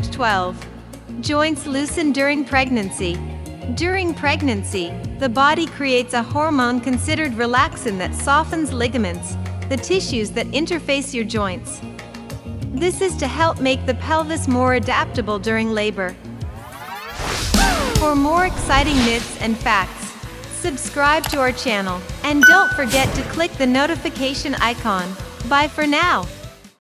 Fact 12. Joints loosen during pregnancy. During pregnancy, the body creates a hormone considered relaxin that softens ligaments, the tissues that interface your joints. This is to help make the pelvis more adaptable during labor. For more exciting myths and facts, subscribe to our channel, and don't forget to click the notification icon. Bye for now.